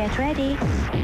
Get ready!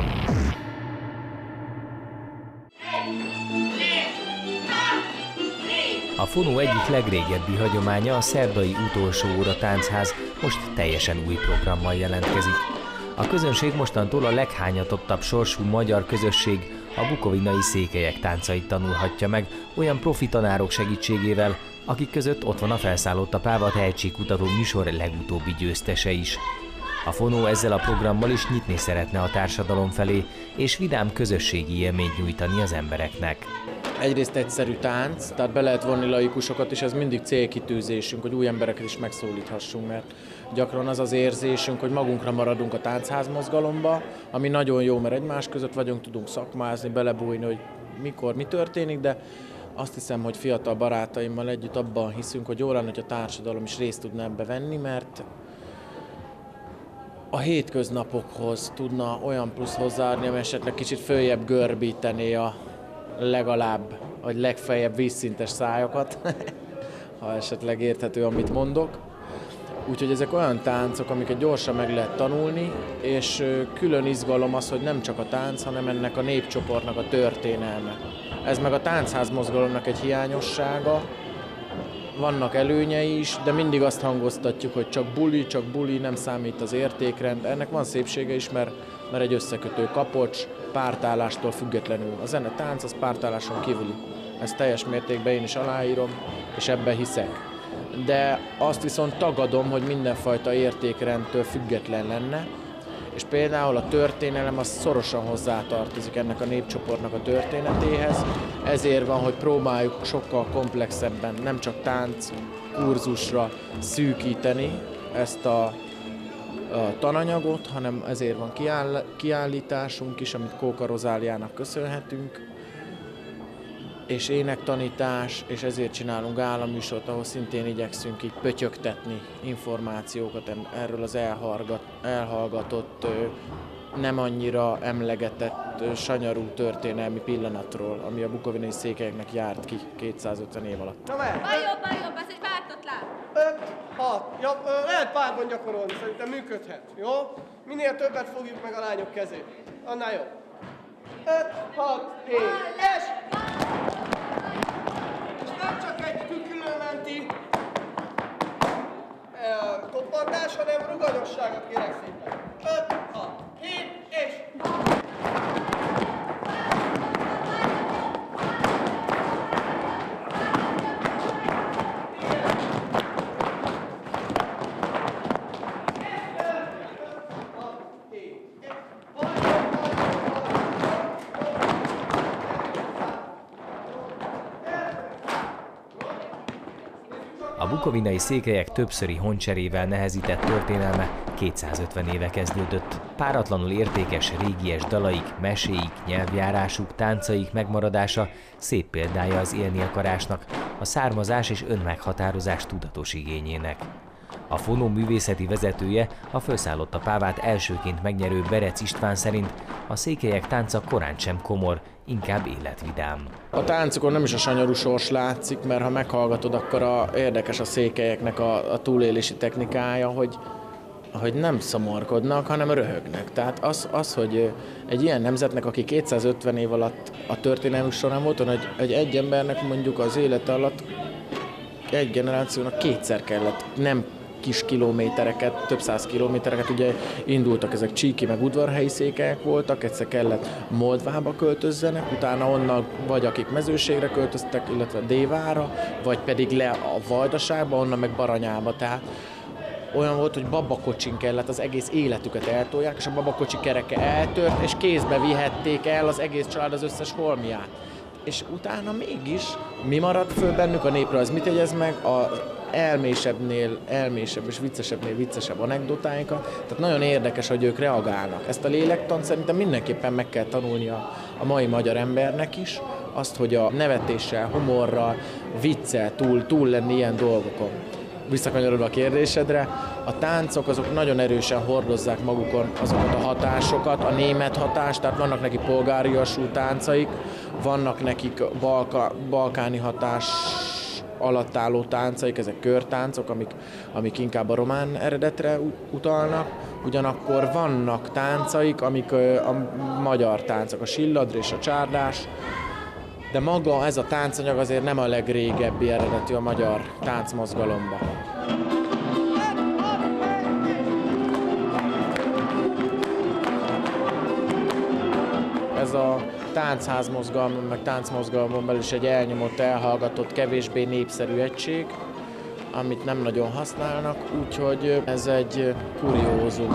A Fonó egyik legrégebbi hagyománya, a szerdai utolsó óra táncház most teljesen új programmal jelentkezik. A közönség mostantól a leghányatottabb sorsú magyar közösség, a bukovinai székelyek táncait tanulhatja meg olyan profi tanárok segítségével, akik között ott van a Felszállott a Páva tehetségkutató műsor legutóbbi győztese is. A Fonó ezzel a programmal is nyitni szeretne a társadalom felé, és vidám közösségi élményt nyújtani az embereknek. Egyrészt egyszerű tánc, tehát be lehet vonni laikusokat, és ez mindig célkitűzésünk, hogy új embereket is megszólíthassunk, mert gyakran az az érzésünk, hogy magunkra maradunk a táncház mozgalomba, ami nagyon jó, mert egymás között vagyunk, tudunk szakmázni, belebújni, hogy mikor mi történik, de azt hiszem, hogy fiatal barátaimmal együtt abban hiszünk, hogy jó lenne, hogy a társadalom is részt tudna ebbe venni, mert a hétköznapokhoz tudna olyan plusz hozzáadni, ami esetleg kicsit följebb görbítené a legalább, vagy legfeljebb vízszintes szájakat, ha esetleg érthető, amit mondok. Úgyhogy ezek olyan táncok, amiket gyorsan meg lehet tanulni, és külön izgalom az, hogy nem csak a tánc, hanem ennek a népcsoportnak a történelme. Ez meg a táncház mozgalomnak egy hiányossága, vannak előnyei is, de mindig azt hangoztatjuk, hogy csak buli, nem számít az értékrend. Ennek van szépsége is, mert egy összekötő kapocs, pártállástól függetlenül. A zene, tánc az pártálláson kívüli. Ezt teljes mértékben én is aláírom, és ebben hiszek. De azt viszont tagadom, hogy mindenfajta értékrendtől független lenne, és például a történelem az szorosan hozzátartozik ennek a népcsoportnak a történetéhez, ezért van, hogy próbáljuk sokkal komplexebben, nem csak tánc kurzusra szűkíteni ezt a tananyagot, hanem ezért van kiállításunk is, amit Kóka Rozáliának köszönhetünk, és énektanítás, és ezért csinálunk gálaműsort, ahol szintén igyekszünk így pötyögtetni információkat erről az elhallgatott, nem annyira emlegetett, sanyarú történelmi pillanatról, ami a bukovinai székelyeknek járt ki 250 év alatt. Baljobb, ez egy váltatlan! 5, 6, lehet párban gyakorolni, szerintem működhet, jó? Minél többet fogjuk meg a lányok kezét, annál jobb. 5, 6, 7, és! És nem csak egy különmenti koppantás, hanem rugalmasságot kérek szépen. 5, 6, 7, és! A bukovinai székelyek többszöri honncserével nehezített történelme 250 éve kezdődött. Páratlanul értékes régies dalaik, meséik, nyelvjárásuk, táncaik megmaradása szép példája az élni akarásnak, a származás és önmeghatározás tudatos igényének. A Fonó művészeti vezetője, a Felszállott a Pávát elsőként megnyerő Berec István szerint a székelyek tánca korán sem komor, inkább életvidám. A táncokon nem is a sanyarú sors látszik, mert ha meghallgatod, akkor érdekes a székelyeknek a túlélési technikája, hogy nem szomorkodnak, hanem röhögnek. Tehát az, hogy egy ilyen nemzetnek, aki 250 év alatt a történelmük során volt, hogy egy embernek mondjuk az élete alatt egy generációnak kétszer kellett, nem kis kilométereket, több száz kilométereket, ugye indultak ezek csíki meg udvarhelyi székelyek voltak, egyszer kellett Moldvába költözzenek, utána onnan vagy akik mezőségre költöztek, illetve Dévára, vagy pedig le a Vajdaságba, onnan meg Baranyába, tehát olyan volt, hogy babakocsin kellett az egész életüket eltolják, és a babakocsi kereke eltört, és kézbe vihették el az egész család az összes holmiát. És utána mégis mi maradt föl bennük a néprajz? Mit jegyez meg? Az elmésebb és viccesebbnél viccesebb anekdotáinkat. Tehát nagyon érdekes, hogy ők reagálnak. Ezt a lélektant szerintem mindenképpen meg kell tanulnia a mai magyar embernek is. Azt, hogy a nevetéssel, humorral, viccel túl lenni ilyen dolgokon. Visszakanyarodva a kérdésedre, a táncok azok nagyon erősen hordozzák magukon azokat a hatásokat, a német hatást, tehát vannak neki polgáriasú táncaik, vannak nekik balkáni hatás alatt álló táncaik, ezek körtáncok, amik inkább a román eredetre utalnak. Ugyanakkor vannak táncaik, amik a magyar táncok, a silladr és a csárdás, de maga ez a táncanyag azért nem a legrégebbi eredetű a magyar táncmozgalomban. Ez a táncházmozgalom, meg táncmozgalmon belül is egy elnyomott, elhallgatott, kevésbé népszerű egység, amit nem nagyon használnak, úgyhogy ez egy kuriózum.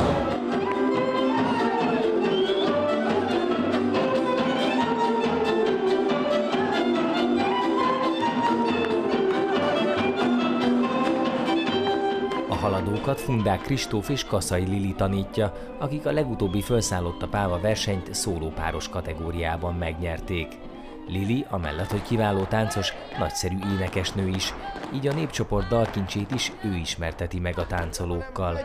A haladókat Fundák Kristóf és Kaszai Lili tanítja, akik a legutóbbi Fölszállott a Páva versenyt szólópáros kategóriában megnyerték. Lili, amellett, hogy kiváló táncos, nagyszerű énekesnő is, így a népcsoport dalkincsét is ő ismerteti meg a táncolókkal.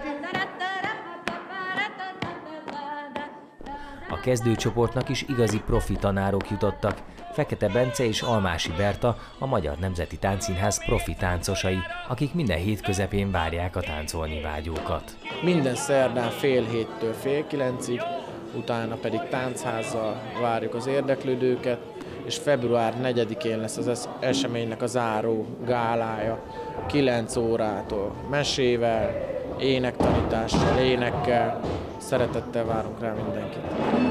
A kezdőcsoportnak is igazi profi tanárok jutottak. Fekete Bence és Almási Berta a Magyar Nemzeti Táncszínház profi táncosai, akik minden hét közepén várják a táncolni vágyókat. Minden szerdán fél 7-től fél 9-ig, utána pedig táncházzal várjuk az érdeklődőket, és február 4-én lesz az eseménynek a záró gálája, 9 órától mesével, énektanítással, énekkel. Szeretettel várunk rá mindenkit.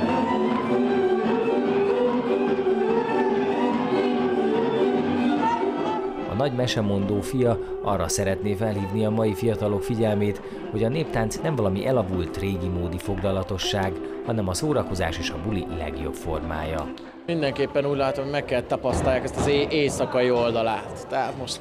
A nagy mesemondó fia arra szeretné felhívni a mai fiatalok figyelmét, hogy a néptánc nem valami elavult régi módi foglalatosság, hanem a szórakozás és a buli legjobb formája. Mindenképpen úgy látom, hogy meg kell tapasztalják ezt az éjszakai oldalát. Tehát most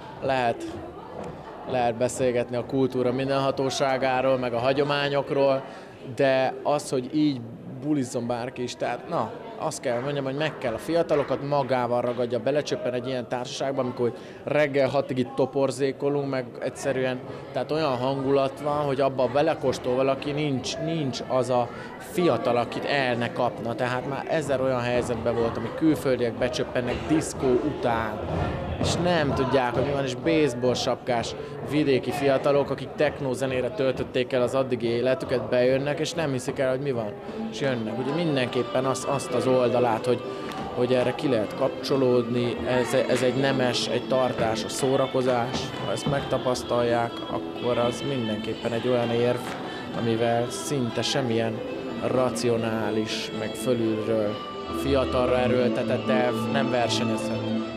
lehet beszélgetni a kultúra mindenhatóságáról, meg a hagyományokról, de az, hogy így bulizzon bárki is, tehát azt kell mondjam, hogy meg kell a fiatalokat magával ragadja, belecsöppen egy ilyen társaságba, amikor reggel 6-ig itt toporzékolunk, meg egyszerűen, tehát olyan hangulat van, hogy abba belekóstol valaki, nincs az a fiatal, akit el ne kapna. Tehát már 1000 olyan helyzetben volt, amik külföldiek becsöppennek diszkó után, és nem tudják, hogy mi van, és baseball sapkás vidéki fiatalok, akik technózenére töltötték el az addigi életüket, bejönnek, és nem hiszik el, hogy mi van, és jönnek. Ugye mindenképpen azt az oldalát, hogy erre ki lehet kapcsolódni, ez egy nemes, egy tartásos szórakozás. Ha ezt megtapasztalják, akkor az mindenképpen egy olyan érv, amivel szinte semmilyen racionális, meg fölülről a fiatalra erőltetett elv nem versenyezhet.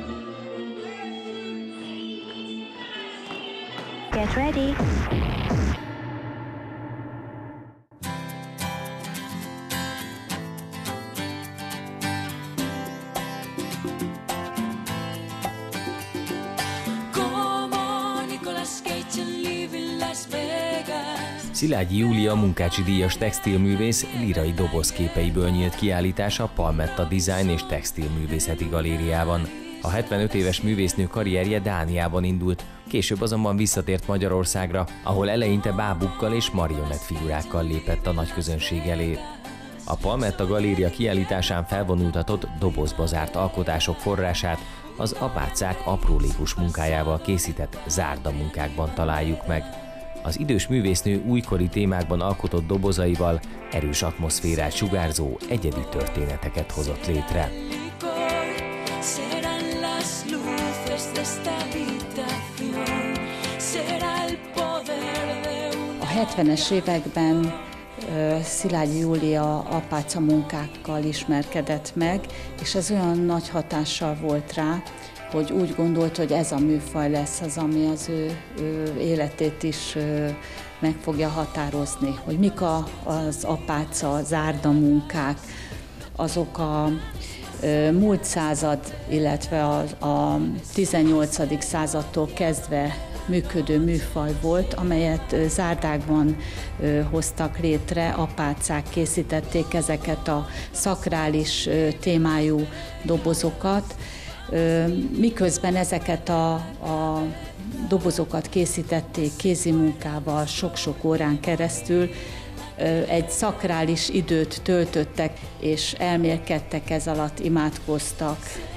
Get ready. Szilágyi Júlia munkácsi díjas textilművész lírai dobozképeiből nyílt kiállítása a Palmetta Design és Textilművészeti Galériában. A 75 éves művésznő karrierje Dániában indult, később azonban visszatért Magyarországra, ahol eleinte bábukkal és marionett figurákkal lépett a nagy közönség elé. A Palmetta Galéria kiállításán felvonultatott dobozba zárt alkotások forrását az apácák aprólékos munkájával készített zárda munkákban találjuk meg. Az idős művésznő újkori témákban alkotott dobozaival erős atmoszférát sugárzó egyedi történeteket hozott létre. A 70-es években Szilágyi Júlia apáca munkákkal ismerkedett meg, és ez olyan nagy hatással volt rá, hogy úgy gondolt, hogy ez a műfaj lesz az, ami az ő életét is meg fogja határozni. Hogy mik az apáca zárdamunkák, azok a múlt század, illetve a 18. századtól kezdve működő műfaj volt, amelyet zárdákban hoztak létre, apácák készítették ezeket a szakrális témájú dobozokat, miközben ezeket a dobozokat készítették kézimunkával sok-sok órán keresztül, egy szakrális időt töltöttek, és elmélkedtek ez alatt, imádkoztak.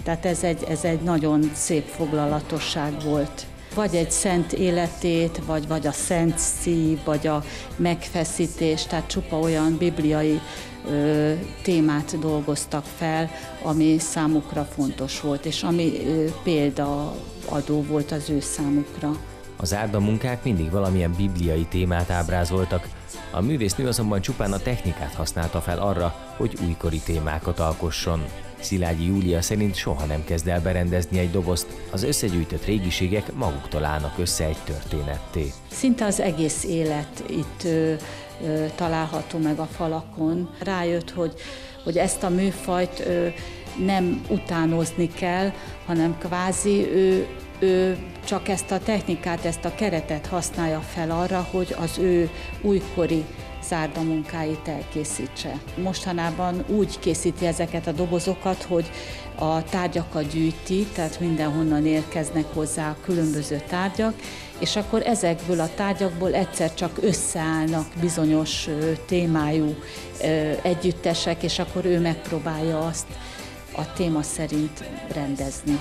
Tehát ez egy nagyon szép foglalatosság volt. Vagy egy szent életét, vagy a szent szív, vagy a megfeszítés, tehát csupa olyan bibliai témát dolgoztak fel, ami számukra fontos volt, és ami példaadó volt az ő számukra. A zárdamunkák mindig valamilyen bibliai témát ábrázoltak, a művésznő azonban csupán a technikát használta fel arra, hogy újkori témákat alkosson. Szilágyi Júlia szerint soha nem kezd el berendezni egy dobozt, az összegyűjtött régiségek maguktól állnak össze egy történetté. Szinte az egész élet itt található meg a falakon. Rájött, hogy ezt a műfajt nem utánozni kell, hanem kvázi ő csak ezt a technikát, ezt a keretet használja fel arra, hogy az ő újkori zárdamunkáit elkészítse. Mostanában úgy készíti ezeket a dobozokat, hogy a tárgyakat gyűjti, tehát mindenhonnan érkeznek hozzá a különböző tárgyak, és akkor ezekből a tárgyakból egyszer csak összeállnak bizonyos témájú együttesek, és akkor ő megpróbálja azt a téma szerint rendezni.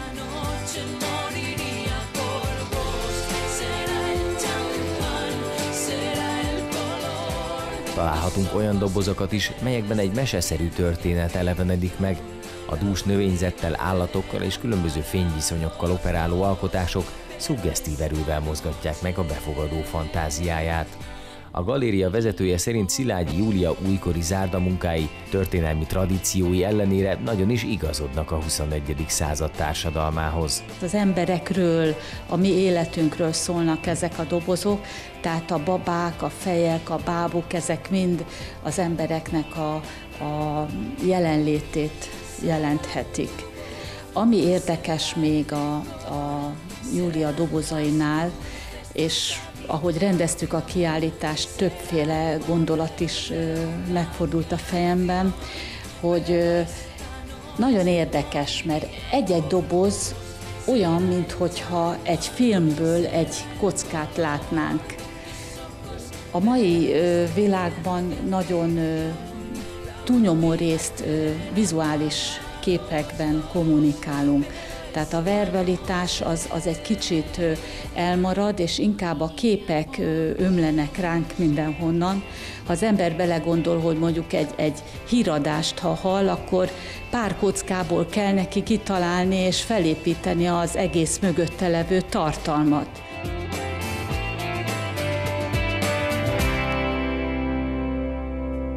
Találhatunk olyan dobozokat is, melyekben egy meseszerű történet elevenedik meg. A dús növényzettel, állatokkal és különböző fényviszonyokkal operáló alkotások szuggesztív erővel mozgatják meg a befogadó fantáziáját. A galéria vezetője szerint Szilágyi Júlia újkori zárdamunkái történelmi tradíciói ellenére nagyon is igazodnak a 21. század társadalmához. Az emberekről, a mi életünkről szólnak ezek a dobozok, tehát a babák, a fejek, a bábuk, ezek mind az embereknek a jelenlétét jelenthetik. Ami érdekes még a Júlia dobozainál, és ahogy rendeztük a kiállítást, többféle gondolat is megfordult a fejemben, hogy nagyon érdekes, mert egy-egy doboz olyan, minthogyha egy filmből egy kockát látnánk. A mai világban nagyon túlnyomó részt vizuális képekben kommunikálunk. Tehát a verbalitás az egy kicsit elmarad, és inkább a képek ömlenek ránk mindenhonnan. Ha az ember belegondol, hogy mondjuk egy híradást, ha hall, akkor pár kockából kell neki kitalálni és felépíteni az egész mögötte levő tartalmat.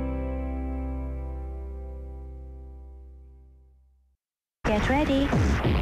Get ready.